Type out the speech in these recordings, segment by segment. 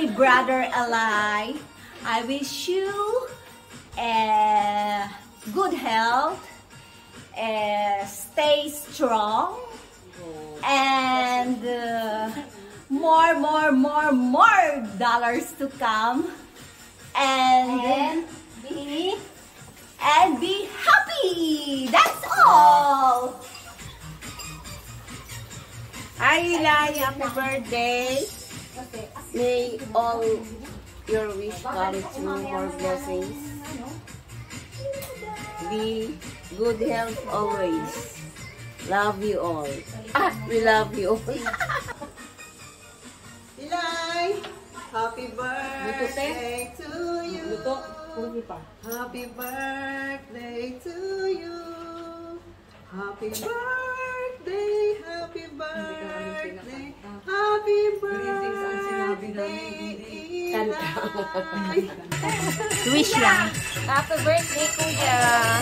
brother Eli. I wish you good health, stay strong, and more dollars to come, and be happy. That's all. Hi, Eli, happy birthday. May all your wish come true, more blessings. Be good health always. Love you all. We love you all. Eli, happy birthday to you. Happy birthday to you. Happy birthday, happy birthday, happy birthday, Eli. Wish lang. Happy birthday, Kuya.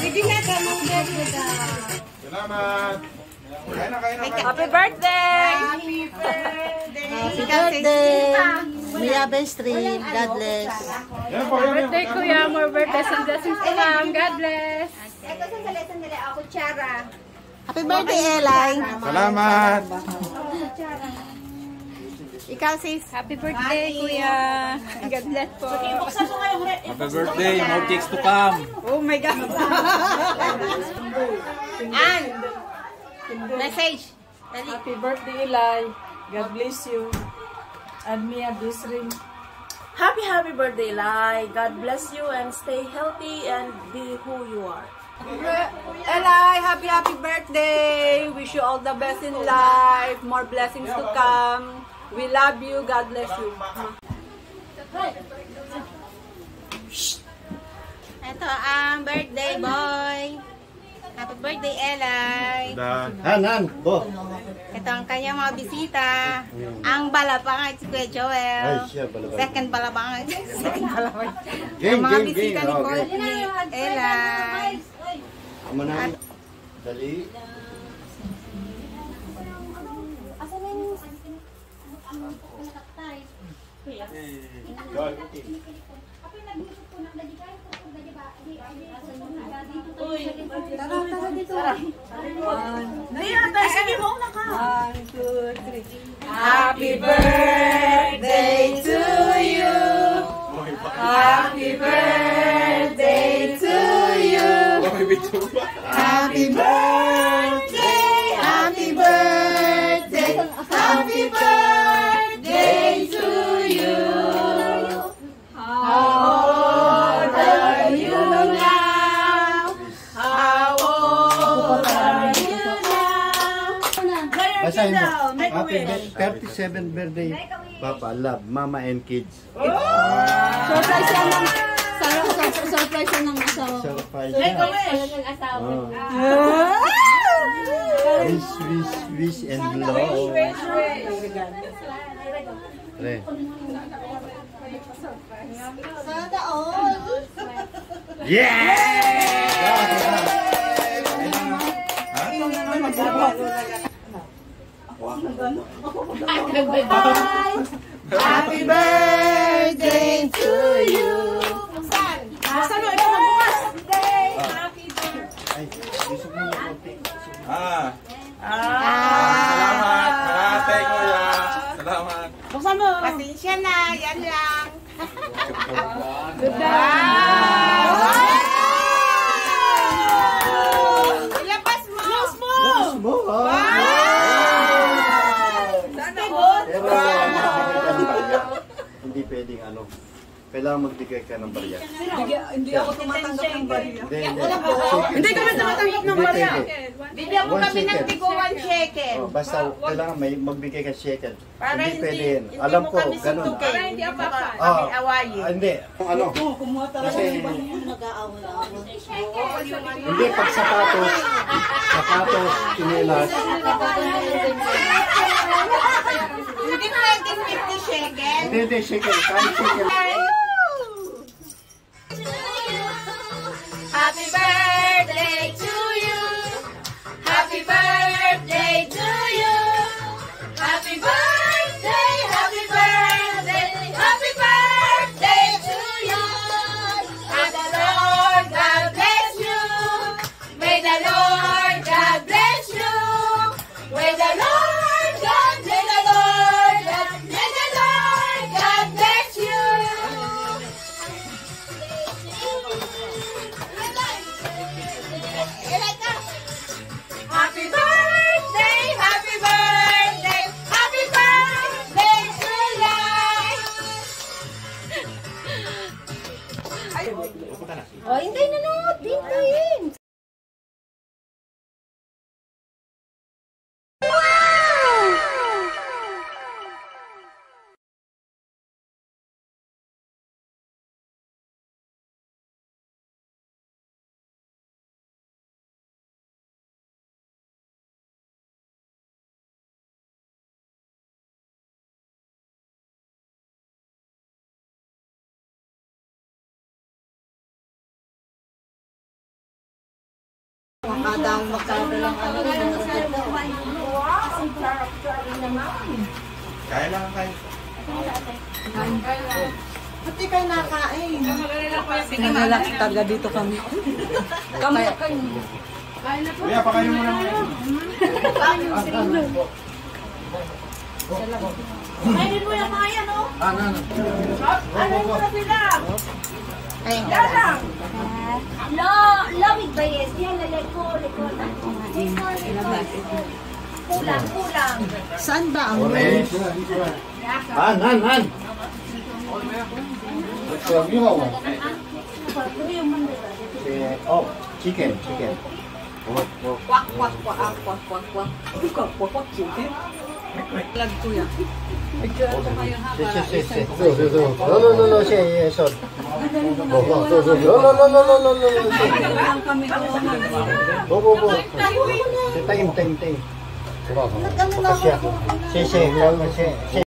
Salamat. Happy birthday. Happy birthday. Happy birthday. Mia Bestream. God bless. Happy Birthday, Kuya. More birthdays and blessings to come. God bless. Ito sandali ako, Chara. Happy birthday, Eli. Salamat. Ikaw, sis. Happy birthday, Kuya. God bless po. Happy birthday. More cakes to come. Oh my God. And message. Happy birthday, Eli. God bless you. And Mia Bisring. Happy birthday, Eli. God bless you and stay healthy and be who you are. Eli, happy birthday. Wish you all the best in life. More blessings to come. We love you. God bless you. Ito ang birthday boy. Happy birthday, Eli. Hanan, bo. Ito ang kanyang mga bisita. Ang balabangay si Kuya Joel. Ay, siya balabangay. Second balabangay. Second balabangay. Game, Ang mga game, bisita game. ni Okay. Courtney, Eli. Amanan. Dali. Happy birthday to you. Happy birthday to you. Happy birthday, happy birthday, happy birthday to you. How old are you now? How old are you now? Basahin mo. Happy 37th birthday, Papa, love, Mama and kids. Surprise yan ng surprise yan ng asawa. Surprise. Ng asawa. Wish and love. Re. Sana all. Happy birthday to you. Ay, gusto mo na konti. Salamat. Ate, Kuya. Salamat. Pasensya na, yan lang. Ilabas mo. Gusto mo, ha? Pero, hindi pwedeng ano. Kailangan magbigay ka ng barya. Hindi ako tumatanggap ng bariya. Hindi kami tumatanggap ng barya. Bigyan mo kami ng tigo 1 shekel. Oh, basta kailangan may magbigay ka shekel. Para Hindi pwede yan. hindi Alam mo ko, kami ganun. suntukin. Para hindi apakan. Kami awayin. Hindi. Kung ano. Kasi, hindi pag sapatos, chinelas. Hindi pwedeng 50 shekel. Hindi, shekel. Kahit shekel. Happy birthday to you. Happy birthday to you. Happy birthday, happy birthday, happy birthday. Oh, hintayin na natin. Hintayin. Makadang magkadalang ano. Kaya lang kayo. Ba't di kayo nakain? Nangalaki taga dito kami. Kami. Kuya, pakain mo lang. Kainin mo yung mga yan, oh. Ano mo na sila? Ayun ka lang. Lawig ba yes? Yan, liko. Kulang. Saan ba ang Orange. Han. Oh, chicken. Kwak. Lag kuya. No, siya, son. Go. Time. Papasya. Si.